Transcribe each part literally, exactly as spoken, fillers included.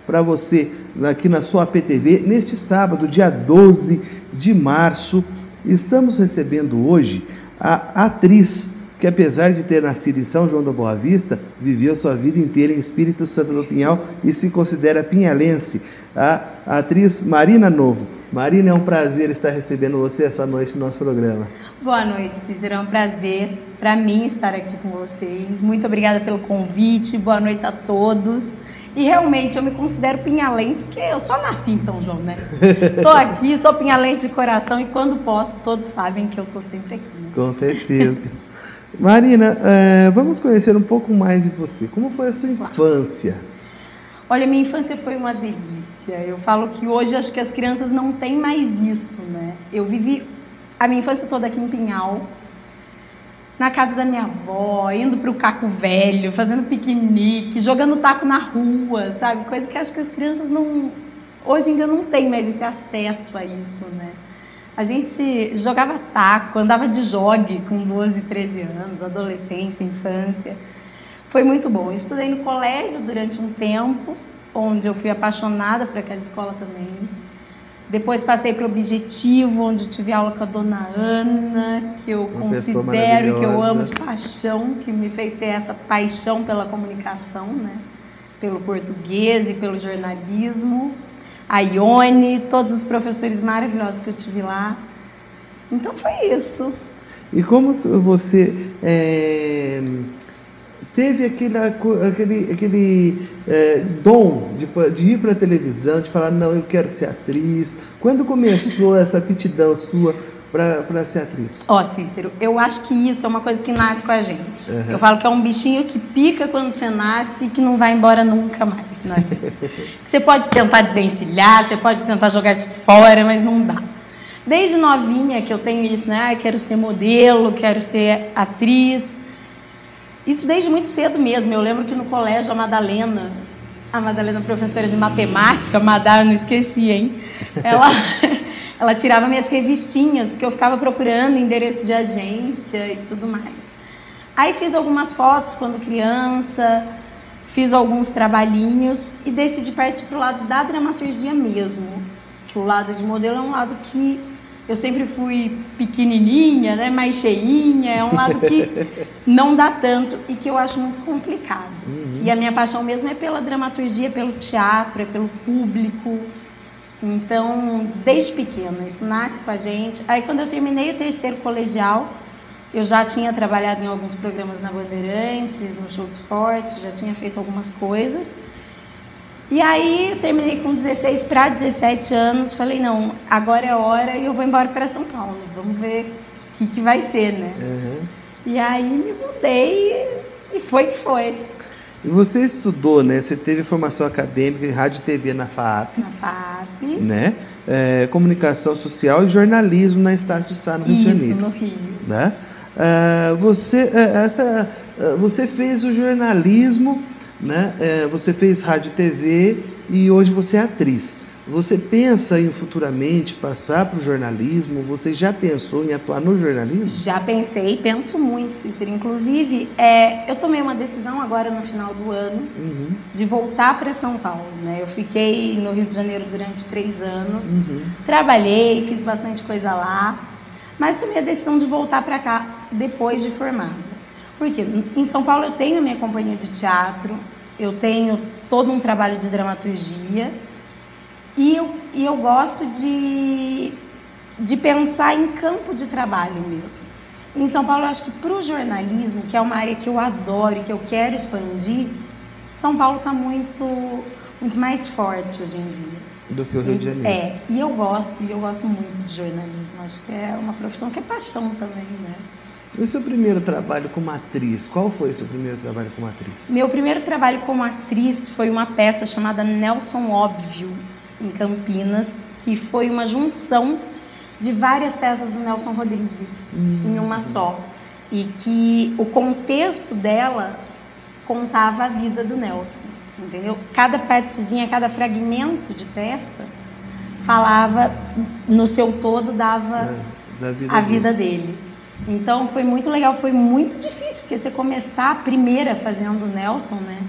para você aqui na sua A P T V, neste sábado, dia doze de março. Estamos recebendo hoje a atriz que, apesar de ter nascido em São João da Boa Vista, viveu sua vida inteira em Espírito Santo do Pinhal e se considera pinhalense, a atriz Marina Novo. Marina, é um prazer estar recebendo você essa noite no nosso programa. Boa noite, Cícero. É um prazer para mim estar aqui com vocês. Muito obrigada pelo convite. Boa noite a todos. E realmente eu me considero pinhalense, porque eu só nasci em São João, né? Estou aqui, sou pinhalense de coração e quando posso, todos sabem que eu estou sempre aqui. Né? Com certeza. Marina, é, vamos conhecer um pouco mais de você. Como foi a sua infância? Olha, minha infância foi uma delícia. Eu falo que hoje acho que as crianças não têm mais isso, né? Eu vivi a minha infância toda aqui em Pinhal, na casa da minha avó, indo para o Caco Velho, fazendo piquenique, jogando taco na rua, sabe? Coisa que acho que as crianças não... Hoje em dia não tem mais esse acesso a isso, né? A gente jogava taco, andava de jogue com doze, treze anos, adolescência, infância. Foi muito bom. Eu estudei no colégio durante um tempo, onde eu fui apaixonada por aquela escola também. Depois passei para o Objetivo, onde tive aula com a dona Ana, que eu Uma considero, que eu amo de paixão, que me fez ter essa paixão pela comunicação, né? Pelo português e pelo jornalismo. A Ione, todos os professores maravilhosos que eu tive lá. Então foi isso. E como você é, teve aquele, aquele, aquele é, dom de, de ir para a televisão, de falar, não, eu quero ser atriz? Quando começou essa aptidão sua para ser atriz? Ó, oh, Cícero, eu acho que isso é uma coisa que nasce com a gente. Uhum. Eu falo que é um bichinho que pica quando você nasce e que não vai embora nunca mais, né? Você pode tentar desvencilhar, você pode tentar jogar isso fora, mas não dá. Desde novinha que eu tenho isso, né? Ah, quero ser modelo, quero ser atriz. Isso desde muito cedo mesmo. Eu lembro que no colégio a Madalena, a Madalena professora de matemática, a Madá, eu não esqueci, hein? Ela... Ela tirava minhas revistinhas, porque eu ficava procurando endereço de agência e tudo mais. Aí fiz algumas fotos quando criança, fiz alguns trabalhinhos e decidi partir para o lado da dramaturgia mesmo. Que o lado de modelo é um lado que eu sempre fui pequenininha, né, mais cheinha, é um lado que não dá tanto e que eu acho muito complicado. Uhum. E a minha paixão mesmo é pela dramaturgia, pelo teatro, é pelo público. Então, desde pequena, isso nasce com a gente. Aí, quando eu terminei o terceiro colegial, eu já tinha trabalhado em alguns programas na Bandeirantes, no Show de Esporte, já tinha feito algumas coisas. E aí, eu terminei com dezesseis para dezessete anos, falei, não, agora é hora e eu vou embora para São Paulo. Vamos ver o que, que vai ser, né? Uhum. E aí, me mudei e foi que foi. E você estudou, né? Você teve formação acadêmica em rádio e T V na FAAP. Na FAAP. Né? É, comunicação social e jornalismo na Estácio de Sá, no Rio de Janeiro. Isso, no Rio. Né? É, você, é, essa, é, você fez o jornalismo, né? É, você fez rádio e T V e hoje você é atriz. Você pensa em futuramente passar para o jornalismo? Você já pensou em atuar no jornalismo? Já pensei, penso muito, Cícero. Inclusive, é, eu tomei uma decisão agora no final do ano uhum. de voltar para São Paulo. Né? Eu fiquei no Rio de Janeiro durante três anos, uhum. trabalhei, fiz bastante coisa lá, mas tomei a decisão de voltar para cá depois de formada. Por quê? Em São Paulo eu tenho a minha companhia de teatro, eu tenho todo um trabalho de dramaturgia, E eu, e eu gosto de, de pensar em campo de trabalho mesmo. Em São Paulo, eu acho que para o jornalismo, que é uma área que eu adoro e que eu quero expandir, São Paulo está muito, muito mais forte hoje em dia. Do que o Rio de Janeiro. É, e eu gosto, e eu gosto muito de jornalismo. Acho que é uma profissão que é paixão também, né? E o seu primeiro trabalho como atriz? Qual foi o seu primeiro trabalho como atriz? Meu primeiro trabalho como atriz foi uma peça chamada Nelson Óbvio, em Campinas, que foi uma junção de várias peças do Nelson Rodrigues hum. em uma só. E que o contexto dela contava a vida do Nelson, entendeu? Cada partezinha, cada fragmento de peça falava, no seu todo, dava da vida a dele. vida dele. Então foi muito legal, foi muito difícil, porque você começar a primeira fazendo o Nelson, né?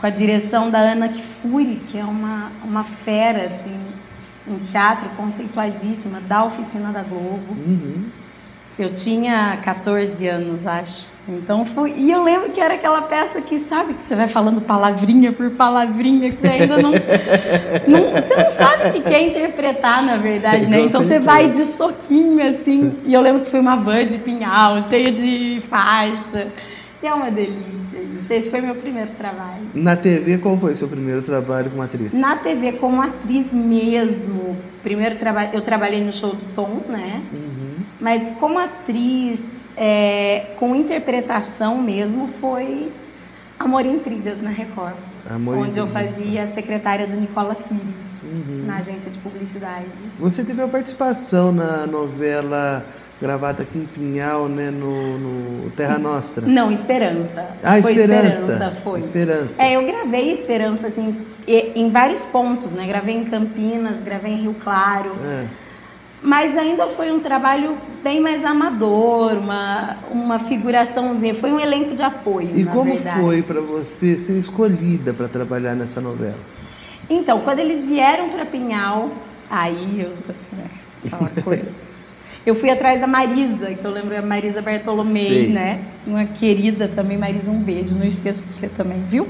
com a direção da Ana Kfouri, que é uma, uma fera, assim, em teatro, conceituadíssima, da Oficina da Globo. Uhum. Eu tinha quatorze anos, acho. Então foi. E eu lembro que era aquela peça que, sabe, que você vai falando palavrinha por palavrinha, que você ainda não. não você não sabe o que quer interpretar, na verdade, né? Então você vai de soquinho, assim. E eu lembro que foi uma van de pinhal, cheia de faixa. E é uma delícia. Esse foi meu primeiro trabalho. Na T V, qual foi o seu primeiro trabalho como atriz? Na T V, como atriz mesmo. Primeiro trabalho, eu trabalhei no Show do Tom, né? Uhum. Mas como atriz, é, com interpretação mesmo, foi Amor e Intrigas na Record. Amor onde eu Intrigas. fazia a secretária do Nicola Siri, Uhum. na agência de publicidade. Você teve uma participação na novela gravada aqui em Pinhal, né, no, no Terra Nostra. Não, Esperança. Ah, foi Esperança. Esperança, foi. Esperança. É, eu gravei Esperança, assim, e- em vários pontos, né? Gravei em Campinas, gravei em Rio Claro. É. Mas ainda foi um trabalho bem mais amador, uma, uma figuraçãozinha. Foi um elenco de apoio, E na como verdade. foi para você ser escolhida para trabalhar nessa novela? Então, quando eles vieram para Pinhal, aí eu... Aquela coisa... Eu fui atrás da Marisa, que eu lembro a Marisa Bartolomei, Sei. né? Uma querida também, Marisa, um beijo, não esqueço de você também, viu?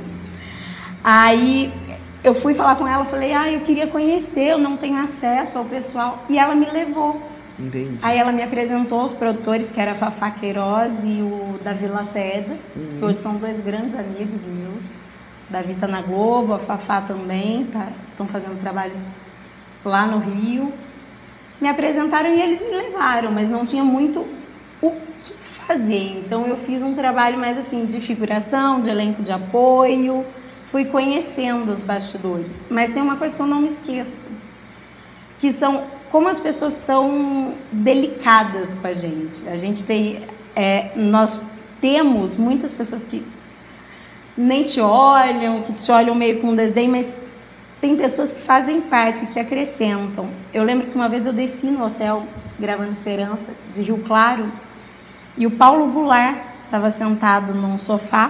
Aí eu fui falar com ela, falei, ah, eu queria conhecer, eu não tenho acesso ao pessoal. E ela me levou. Entendi. Aí ela me apresentou os produtores, que era a Fafá Queiroz e o Davi Lacerda, Uhum. que hoje são dois grandes amigos meus. O Davi tá na Globo, a Fafá também, tá, estão fazendo trabalhos lá no Rio. Me apresentaram e eles me levaram, mas não tinha muito o que fazer. Então eu fiz um trabalho mais assim de figuração, de elenco de apoio, fui conhecendo os bastidores. Mas tem uma coisa que eu não me esqueço, que são como as pessoas são delicadas com a gente. A gente tem, é, nós temos muitas pessoas que nem te olham, que te olham meio com desdém, mas tem pessoas que fazem parte, que acrescentam. Eu lembro que uma vez eu desci no hotel, gravando Esperança, de Rio Claro, e o Paulo Goulart estava sentado num sofá,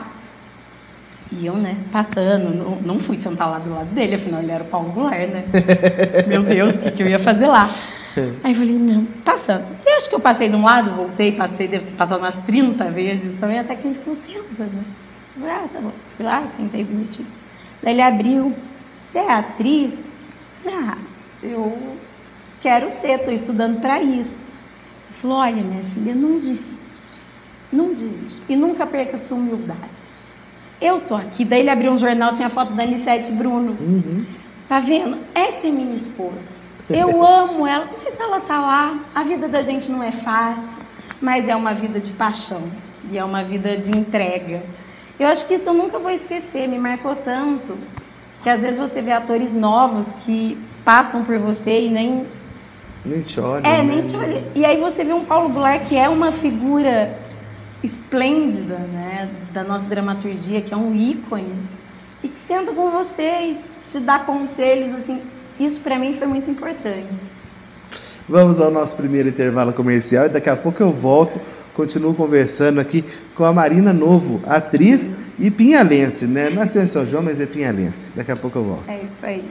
e eu, né, passando, não, não fui sentar lá do lado dele, afinal ele era o Paulo Goulart, né? Meu Deus, o que, que eu ia fazer lá? Aí eu falei, não, passando. E acho que eu passei de um lado, voltei, passei, devo ter passado umas trinta vezes também, até que ele ficou senta, né? Eu falei, ah, tá bom. Fui lá, sentei bonitinho. Daí ele abriu. Você é atriz? Ah, eu quero ser, estou estudando para isso. Ele falou, olha, minha filha, não desiste, não desiste e nunca perca a sua humildade. Eu tô aqui, daí ele abriu um jornal, tinha a foto da Anissete Bruno. Uhum. Tá vendo? Essa é minha esposa. Eu amo ela, mas ela tá lá. A vida da gente não é fácil, mas é uma vida de paixão e é uma vida de entrega. Eu acho que isso eu nunca vou esquecer, me marcou tanto. Que às vezes você vê atores novos que passam por você e nem... Nem te olha. É, né? nem te olha. E aí você vê um Paulo Goulart que é uma figura esplêndida, né, da nossa dramaturgia, que é um ícone, e que senta com você e te dá conselhos, assim. Isso para mim foi muito importante. Vamos ao nosso primeiro intervalo comercial e daqui a pouco eu volto, continuo conversando aqui com a Marina Novo, atriz e pinhalense, né? Nasceu em São João, mas é pinhalense. Daqui a pouco eu volto. É isso aí.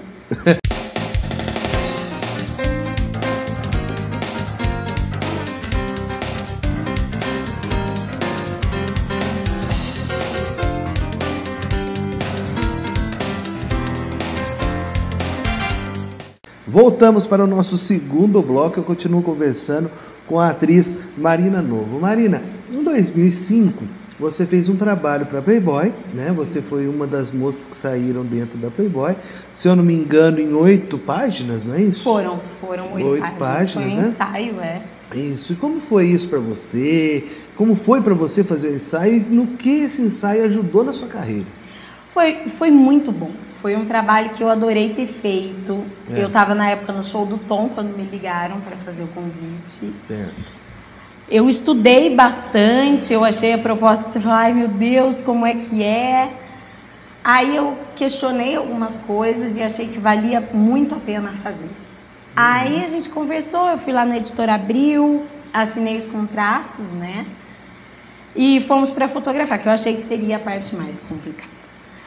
Voltamos para o nosso segundo bloco. Eu continuo conversando com a atriz Marina Novo. Marina, em dois mil e cinco, você fez um trabalho para Playboy, né? Você foi uma das moças que saíram dentro da Playboy. Se eu não me engano, em oito páginas, não é isso? Foram, foram oito, Oito páginas. páginas, Foi um né? ensaio, é. Isso. E como foi isso para você? Como foi para você fazer o ensaio? E no que esse ensaio ajudou na sua carreira? Foi, foi muito bom. Foi um trabalho que eu adorei ter feito. É. Eu estava na época no Show do Tom, quando me ligaram para fazer o convite. Certo. Eu estudei bastante, eu achei a proposta, você fala, ai meu Deus, como é que é? Aí eu questionei algumas coisas e achei que valia muito a pena fazer. Uhum. Aí a gente conversou, eu fui lá na Editora Abril, assinei os contratos, né? E fomos para fotografar, que eu achei que seria a parte mais complicada.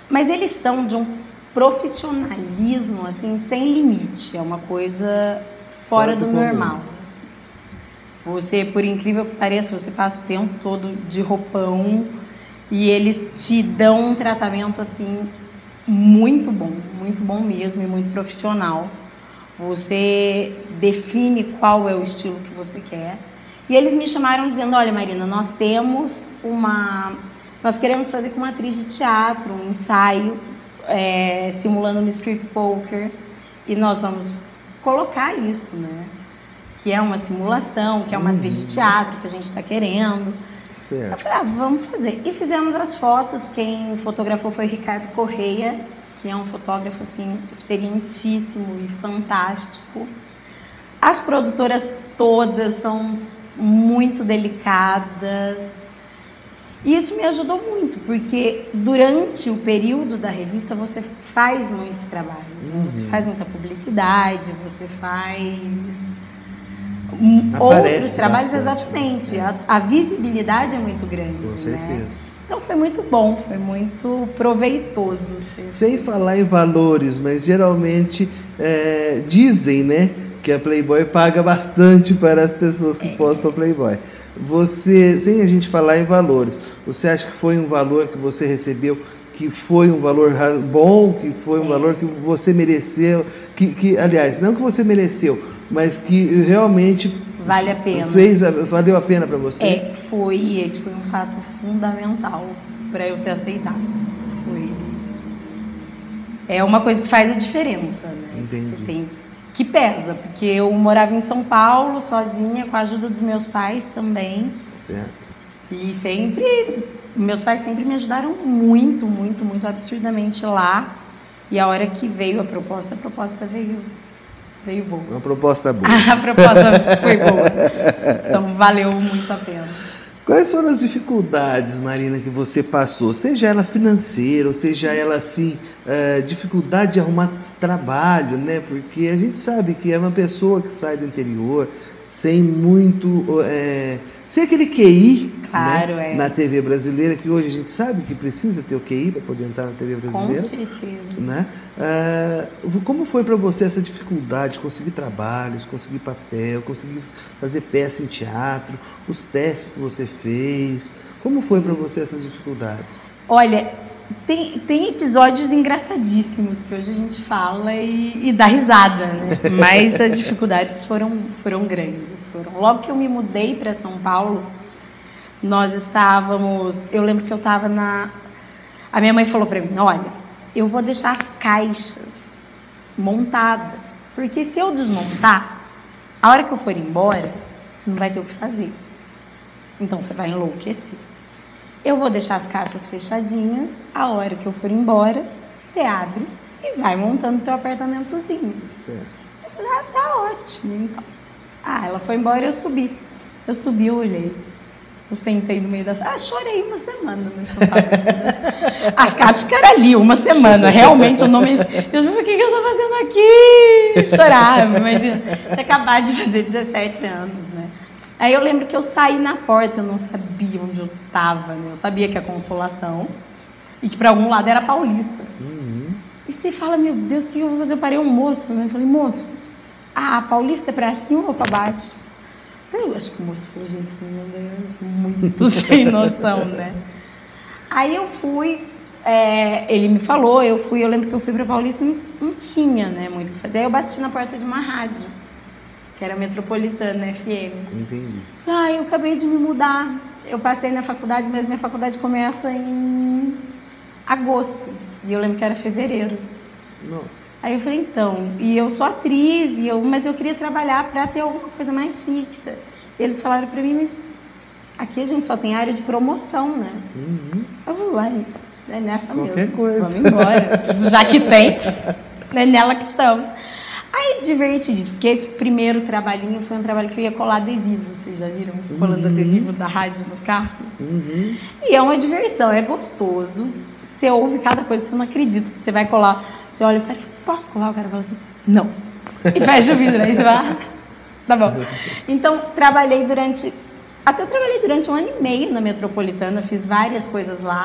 Mas eles são de um profissionalismo, assim, sem limite. É uma coisa fora, fora do, do normal. Assim. Você, por incrível que pareça, você passa o tempo todo de roupão e eles te dão um tratamento, assim, muito bom, muito bom mesmo e muito profissional. Você define qual é o estilo que você quer. E eles me chamaram dizendo, olha, Marina, nós temos uma... Nós queremos fazer com uma atriz de teatro, um ensaio, é, simulando um strip poker. E nós vamos colocar isso, né? Que é uma simulação, que é uma uhum. atriz de teatro que a gente está querendo. Certo. Eu falei, ah, vamos fazer. E fizemos as fotos. Quem fotografou foi Ricardo Correia, que é um fotógrafo, assim, experientíssimo e fantástico. As produtoras todas são muito delicadas. E isso me ajudou muito, porque durante o período da revista você faz muitos trabalhos. Uhum. Você faz muita publicidade, você faz Aparece outros trabalhos, bastante, exatamente. Né? A, a visibilidade é muito grande. Com certeza. Né? Então foi muito bom, foi muito proveitoso. Sem falar em valores, mas geralmente é, dizem, né, que a Playboy paga bastante para as pessoas que é. postam a Playboy. Você, sem a gente falar em valores, você acha que foi um valor que você recebeu, que foi um valor bom, que foi um é. valor que você mereceu, que, que, aliás, não que você mereceu, mas que realmente vale a pena. Fez, valeu a pena para você? É, foi, esse foi um fato fundamental para eu ter aceitado. Foi. É uma coisa que faz a diferença, né? Entendi. Você tem que pesa, porque eu morava em São Paulo, sozinha, com a ajuda dos meus pais também. Certo. E sempre, meus pais sempre me ajudaram muito, muito, muito absurdamente lá. E a hora que veio a proposta, a proposta veio, veio boa. Uma proposta boa. A proposta foi boa. Então, valeu muito a pena. Quais foram as dificuldades, Marina, que você passou? Seja ela financeira, ou seja ela, assim, é, dificuldade de arrumar trabalho, né? Porque a gente sabe que é uma pessoa que sai do interior sem muito... É, sem aquele Q I, claro, né? é. Na T V brasileira, que hoje a gente sabe que precisa ter o Q I para poder entrar na T V brasileira. Com certeza. Né? É, como foi para você essa dificuldade de conseguir trabalhos, conseguir papel, conseguir fazer peça em teatro, os testes que você fez? Como foi para você essas dificuldades? Olha, tem, tem episódios engraçadíssimos que hoje a gente fala e, e dá risada, né? Mas as dificuldades foram, foram grandes. Foram. Logo que eu me mudei para São Paulo, nós estávamos... Eu lembro que eu estava na... A minha mãe falou para mim, olha, eu vou deixar as caixas montadas, porque se eu desmontar, a hora que eu for embora, você não vai ter o que fazer. Então você vai enlouquecer. Eu vou deixar as caixas fechadinhas, a hora que eu for embora, você abre e vai montando teu apartamentozinho. Certo. Eu falei, ah, tá ótimo, então. Ah, ela foi embora e eu subi. Eu subi, eu olhei. Eu sentei no meio da sala. Ah, chorei uma semana. As caixas ficaram ali uma semana. Realmente, o nome... Eu falei, o que eu estou fazendo aqui? Chorava, imagina. Tinha acabado de fazer dezessete anos, né? Aí eu lembro que eu saí na porta, eu não sabia onde eu estava, né? Eu sabia que a Consolação e que para algum lado era Paulista. Uhum. E você fala, meu Deus, o que eu vou fazer? Eu parei um moço, né? Eu falei, moço, ah, a Paulista é para cima ou para baixo? Eu acho que o moço falou, gente, é muito sem noção, né? Aí eu fui, é, ele me falou, eu fui, eu lembro que eu fui para Paulista e não, não tinha, né, muito o que fazer. Aí eu bati na porta de uma rádio, que era Metropolitana F M. Entendi. Ah, eu acabei de me mudar. Eu passei na faculdade, mas minha faculdade começa em agosto. E eu lembro que era fevereiro. Nossa. Aí eu falei, então, e eu sou atriz, e eu, mas eu queria trabalhar para ter alguma coisa mais fixa. Eles falaram para mim, mas aqui a gente só tem área de promoção, né? Uhum. Eu falei, uai, é nessa Qualquer mesmo. coisa. Vamos embora. Já que tem, é nela que estamos. Aí divertidíssimo, porque esse primeiro trabalhinho foi um trabalho que eu ia colar adesivo, vocês já viram? Colando uhum. adesivo da rádio nos carros. Uhum. E é uma diversão, é gostoso. Você ouve cada coisa, você não acredita que você vai colar. Você olha e fala, posso colar? O cara fala assim, não. E fecha o vidro, aí você vai, ah, tá bom. Então, trabalhei durante, até trabalhei durante um ano e meio na Metropolitana, fiz várias coisas lá.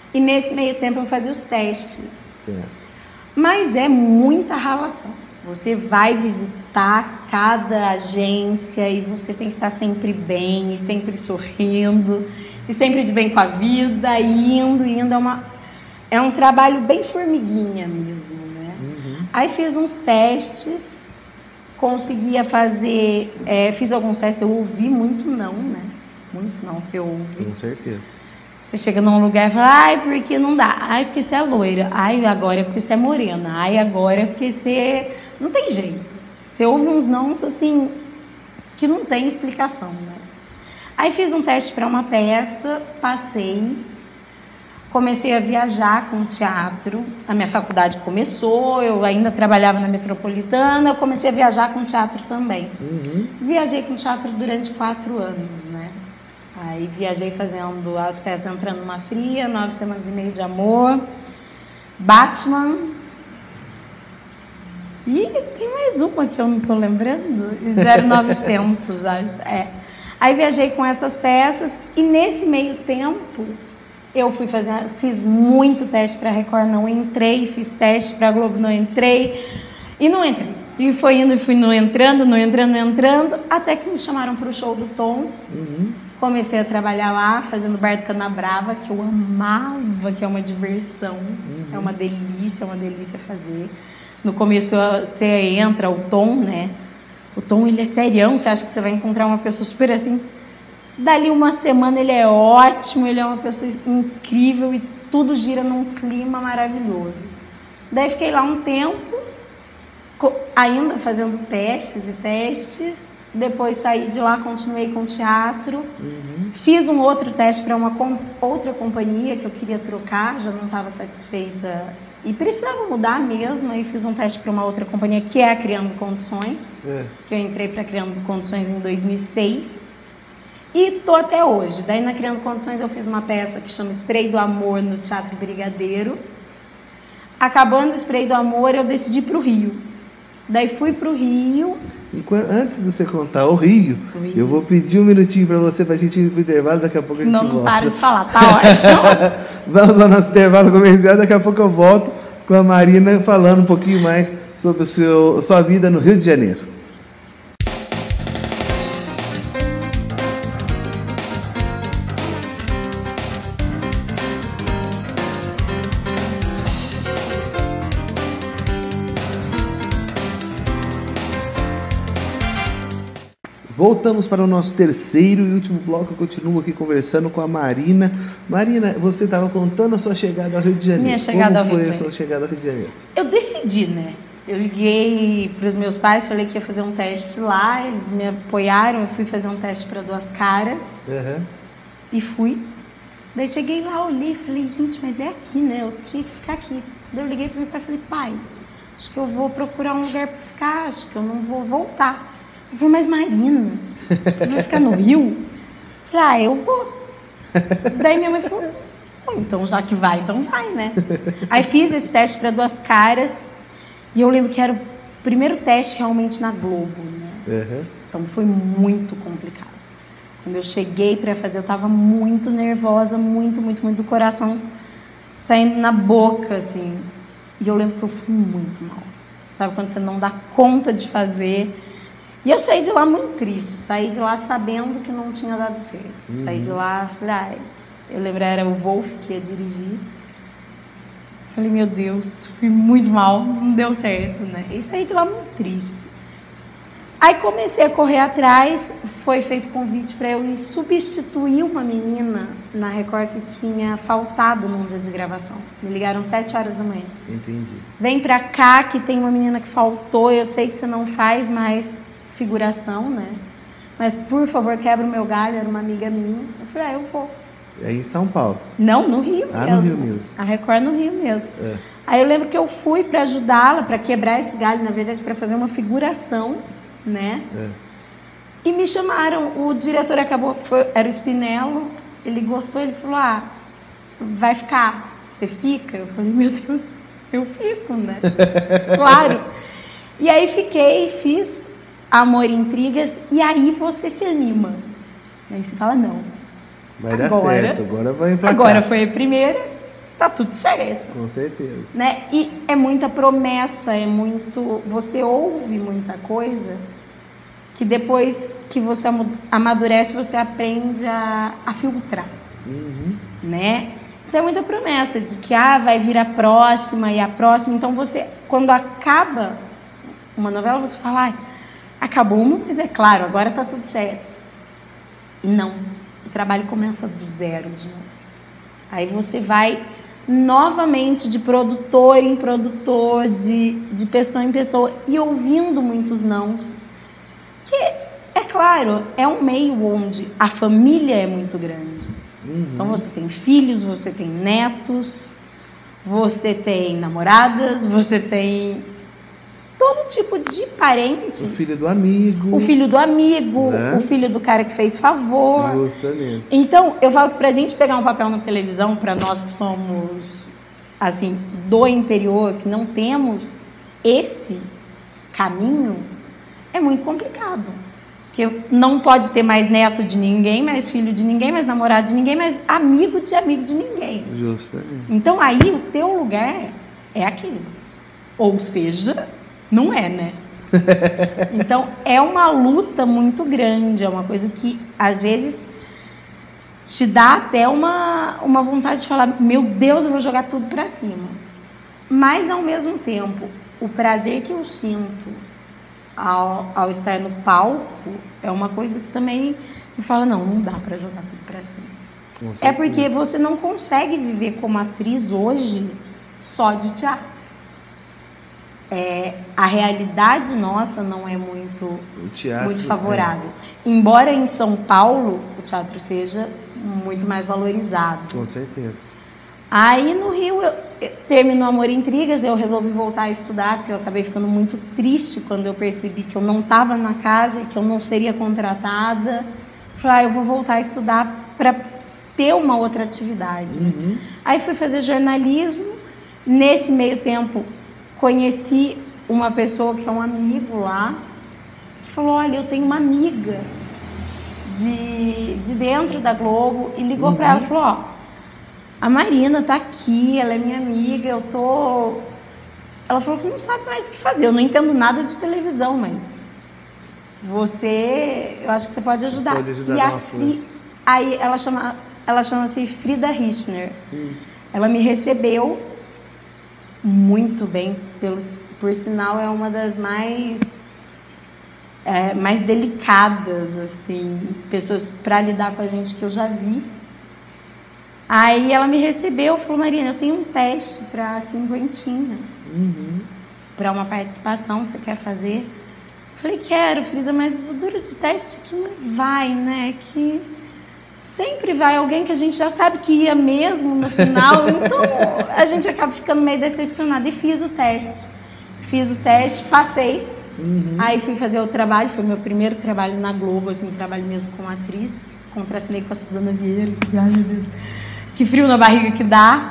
E nesse meio tempo eu fazia os testes. Certo. Mas é muita ralação. Você vai visitar cada agência e você tem que estar sempre bem, e sempre sorrindo, e sempre de bem com a vida, indo, indo. É, uma, é um trabalho bem formiguinha mesmo, né? Uhum. Aí fiz uns testes, conseguia fazer, é, fiz alguns testes, eu ouvi muito não, né? Muito não, você ouve. Com certeza. Você chega num lugar e fala, ai, porque não dá. Ai, porque você é loira. Ai, agora é porque você é morena. Ai, agora é porque você... Não tem jeito. Você ouve uns nãos, assim, que não tem explicação, né? Aí fiz um teste para uma peça, passei, comecei a viajar com teatro. A minha faculdade começou, eu ainda trabalhava na Metropolitana, eu comecei a viajar com teatro também. Uhum. Viajei com teatro durante quatro anos, né? Aí viajei fazendo as peças Entrando numa Fria, Nove Semanas e Meio de Amor, Batman. E tem mais uma que eu não estou lembrando, zero novecentos, acho. É. Aí viajei com essas peças e nesse meio tempo eu fui fazer, fiz muito teste para Record, não entrei, fiz teste para Globo, não entrei e não entrei. E foi indo e fui não entrando, não entrando, não entrando, até que me chamaram para o show do Tom. Uhum. Comecei a trabalhar lá, fazendo Bar do Canabrava, que eu amava, que é uma diversão, uhum. É uma delícia, é uma delícia fazer. No começo você entra, o Tom, né? O Tom, ele é serião, você acha que você vai encontrar uma pessoa super assim. Dali uma semana ele é ótimo, ele é uma pessoa incrível e tudo gira num clima maravilhoso. Daí fiquei lá um tempo, ainda fazendo testes e testes. Depois saí de lá, continuei com teatro. Uhum. Fiz um outro teste para uma com, outra companhia que eu queria trocar, já não estava satisfeita e precisava mudar mesmo. Aí fiz um teste para uma outra companhia que é a Criando Condições, é. que eu entrei para Criando Condições em dois mil e seis e tô até hoje. Daí na Criando Condições eu fiz uma peça que chama Spray do Amor no Teatro Brigadeiro. Acabando o Spray do Amor, eu decidi ir para o Rio. Daí fui para o Rio. Enquanto, antes de você contar o Rio, o Rio, eu vou pedir um minutinho para você, para a gente ir para o intervalo, daqui a pouco a gente não, volta. Não, não para de falar, tá ótimo. Vamos ao nosso intervalo comercial, daqui a pouco eu volto com a Marina falando um pouquinho mais sobre o seu, a sua vida no Rio de Janeiro. Voltamos para o nosso terceiro e último bloco. Eu continuo aqui conversando com a Marina. Marina, você estava contando a sua chegada ao Rio de Janeiro. Minha chegada Como ao Rio de foi a Janeiro. sua chegada ao Rio de Janeiro? Eu decidi, né? Eu liguei para os meus pais, falei que ia fazer um teste lá, eles me apoiaram, eu fui fazer um teste para Duas Caras. Uhum. E fui. Daí cheguei lá, olhei e falei, gente, mas é aqui, né? Eu tinha que ficar aqui. Daí eu liguei para meu pai e falei, pai, acho que eu vou procurar um lugar para ficar, acho que eu não vou voltar. Eu falei, mas Marina, você vai ficar no Rio? Eu falei, ah, eu vou. Daí minha mãe falou, então já que vai, então vai, né? Aí fiz esse teste para Duas Caras e eu lembro que era o primeiro teste realmente na Globo, né? Uhum. Então foi muito complicado. Quando eu cheguei para fazer, eu estava muito nervosa, muito, muito, muito do coração saindo na boca, assim. E eu lembro que eu fui muito mal. Sabe quando você não dá conta de fazer? E eu saí de lá muito triste, saí de lá sabendo que não tinha dado certo. Uhum. Saí de lá, falei, ah, eu lembro, era o Wolf que ia dirigir. Falei, meu Deus, fui muito mal, não deu certo, né? E saí de lá muito triste. Aí comecei a correr atrás, foi feito convite para eu ir substituir uma menina na Record que tinha faltado num dia de gravação. Me ligaram sete horas da manhã. Entendi. Vem pra cá que tem uma menina que faltou, eu sei que você não faz mais figuração, né? Mas, por favor, quebra o meu galho, era uma amiga minha. Eu falei, ah, eu vou. É em São Paulo? Não, no Rio ah, mesmo. no Rio mesmo. A Record no Rio mesmo. É. Aí eu lembro que eu fui para ajudá-la, para quebrar esse galho, na verdade, para fazer uma figuração, né? É. E me chamaram, o diretor acabou, foi, era o Spinello, ele gostou, ele falou, ah, vai ficar, você fica? Eu falei, meu Deus, eu fico, né? Claro. E aí fiquei, fiz Amor e Intrigas, e aí você se anima. Aí você fala, não. Vai dar agora, certo, agora vai pra Agora cá. foi a primeira, tá tudo certo. Com certeza. Né? E é muita promessa, é muito... Você ouve muita coisa que depois que você amadurece, você aprende a, a filtrar. Uhum. Né? Então é muita promessa de que ah, vai vir a próxima e a próxima. Então você, quando acaba uma novela, você fala, ah, acabou uma, mas é claro, agora tá tudo certo. Não. O trabalho começa do zero de novo. Aí você vai novamente de produtor em produtor, de, de pessoa em pessoa, e ouvindo muitos nãos. Que, é claro, é um meio onde a família é muito grande. Uhum. Então você tem filhos, você tem netos, você tem namoradas, você tem todo tipo de parente. O filho do amigo. O filho do amigo, né? O filho do cara que fez favor. Justamente. Então, eu falo que pra gente pegar um papel na televisão, para nós que somos, assim, do interior, que não temos esse caminho, é muito complicado. Porque não pode ter mais neto de ninguém, mais filho de ninguém, mais namorado de ninguém, mais amigo de amigo de ninguém. Justamente. Então, aí, o teu lugar é aquele. Ou seja... Não é, né? Então, é uma luta muito grande, é uma coisa que, às vezes, te dá até uma, uma vontade de falar, meu Deus, eu vou jogar tudo pra cima. Mas, ao mesmo tempo, o prazer que eu sinto ao, ao estar no palco é uma coisa que também me fala, não, não dá pra jogar tudo pra cima. É porque você não consegue viver como atriz hoje só de teatro. É, a realidade nossa não é muito, teatro, muito favorável. É. Embora em São Paulo o teatro seja muito mais valorizado. Com certeza. Aí no Rio, eu, eu, terminou Amor e Intrigas, eu resolvi voltar a estudar, porque eu acabei ficando muito triste quando eu percebi que eu não estava na casa e que eu não seria contratada. Falei, ah, eu vou voltar a estudar para ter uma outra atividade. Uhum. Aí fui fazer jornalismo. Nesse meio tempo, conheci uma pessoa que é um amigo lá, que falou, olha, eu tenho uma amiga de, de dentro da Globo, e ligou uhum. para ela e falou, ó, a Marina tá aqui, ela é minha amiga, eu tô... Ela falou que não sabe mais o que fazer, eu não entendo nada de televisão, mas você, eu acho que você pode ajudar. Pode ajudar e a a Fri... Aí ela chama, ela chama-se Frida Richner. Hum. Ela me recebeu muito bem, pelo, por sinal é uma das mais é, mais delicadas, assim, pessoas para lidar com a gente que eu já vi. Aí ela me recebeu, falou, Marina, eu tenho um teste para cinquentinha, uhum. para uma participação, você quer fazer? Falei, quero, Frida, mas o duro de teste que não vai, né, que sempre vai alguém que a gente já sabe que ia mesmo no final, então a gente acaba ficando meio decepcionada. E fiz o teste. Fiz o teste, passei. Uhum. Aí fui fazer o trabalho, foi meu primeiro trabalho na Globo, assim, trabalho mesmo como atriz. Contracenei com a Suzana Vieira, que, ai meu Deus, que frio na barriga que dá.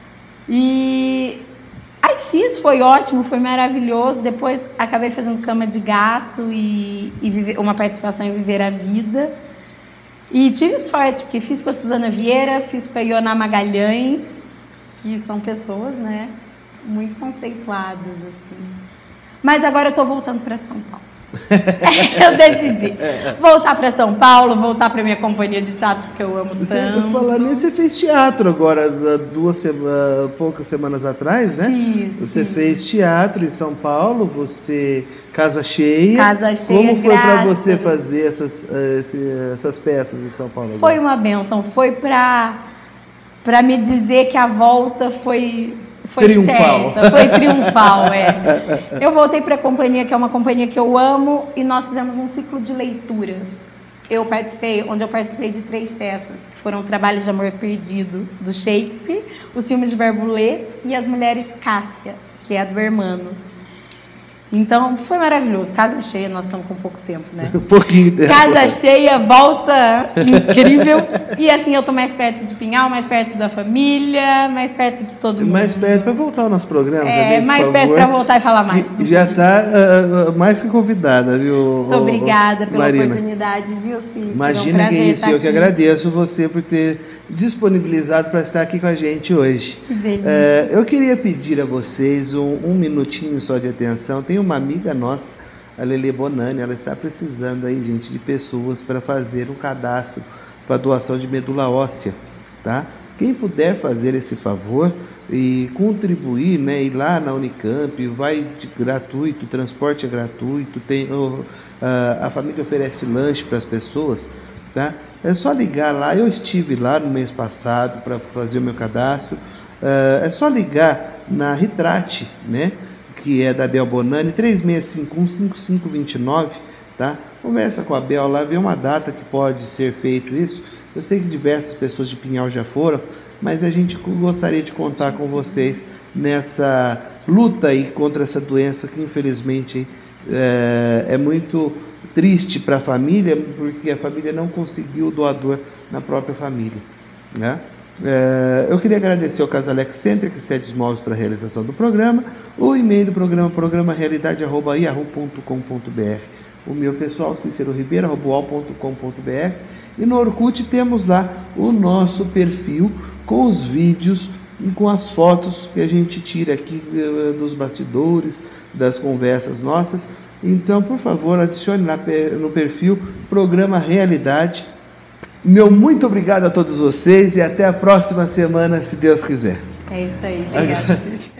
E aí fiz, foi ótimo, foi maravilhoso. Depois acabei fazendo Cama de Gato e, e viver, uma participação em Viver a Vida. E tive sorte, porque fiz com a Suzana Vieira, fiz com a Ioná Magalhães, que são pessoas, né, muito conceituadas, assim. Mas agora eu estou voltando para São Paulo. Eu decidi voltar para São Paulo, voltar para minha companhia de teatro, que eu amo você, tanto. Falando nisso, você fez teatro agora, duas sema, poucas semanas atrás, né? Isso. Você isso. fez teatro em São Paulo, você... Casa Cheia. Casa Cheia. Como foi para você fazer essas, essas peças em São Paulo? Foi uma bênção. Foi para para me dizer que a volta foi, foi triunfal. certa. Foi triunfal, é. Eu voltei para a companhia, que é uma companhia que eu amo, e nós fizemos um ciclo de leituras. Eu participei, onde eu participei de três peças, que foram Trabalhos de Amor Perdido, do Shakespeare, Os Filmes de Barbulê e As Mulheres de Cássia, que é a do Hermano. Então, foi maravilhoso. Casa Cheia, nós estamos com pouco tempo, né? Um pouquinho tempo. Casa Cheia, volta incrível. E assim, eu estou mais perto de Pinhal, mais perto da família, mais perto de todo mundo. Mais perto para voltar ao nosso programa é, também, mais por perto favor. para voltar e falar mais. E já está uh, mais que convidada, viu? Muito obrigada pela Marina. oportunidade, viu, Cícero? Imagina um que é isso. Eu que agradeço você por ter disponibilizado para estar aqui com a gente hoje. Que delícia. É, eu queria pedir a vocês um, um minutinho só de atenção. Tem uma amiga nossa, a Lele Bonani, ela está precisando aí, gente, de pessoas para fazer um cadastro para doação de medula óssea, tá? Quem puder fazer esse favor e contribuir, né, ir lá na Unicamp, vai de gratuito, o transporte é gratuito, tem, uh, a família oferece lanche para as pessoas, tá? É só ligar lá, eu estive lá no mês passado para fazer o meu cadastro, uh, é só ligar na Ritrate, né, que é da Bel Bonani, três seis cinco um, cinco cinco dois nove, tá? Conversa com a Bel lá, vê uma data que pode ser feito isso. Eu sei que diversas pessoas de Pinhal já foram, mas a gente gostaria de contar com vocês nessa luta aí contra essa doença que infelizmente é, é muito triste para a família, porque a família não conseguiu o doador na própria família, né? É, eu queria agradecer ao Casalex Center, que cede os móveis para a realização do programa, o e-mail do programa, programa realidade arroba yahoo ponto com ponto br, o meu pessoal, Cícero Ribeiro, arroba uol ponto com ponto br, e no Orkut temos lá o nosso perfil com os vídeos e com as fotos que a gente tira aqui uh, dos bastidores, das conversas nossas. Então, por favor, adicione lá no perfil Programa Realidade. Meu muito obrigado a todos vocês e até a próxima semana, se Deus quiser. É isso aí, obrigada.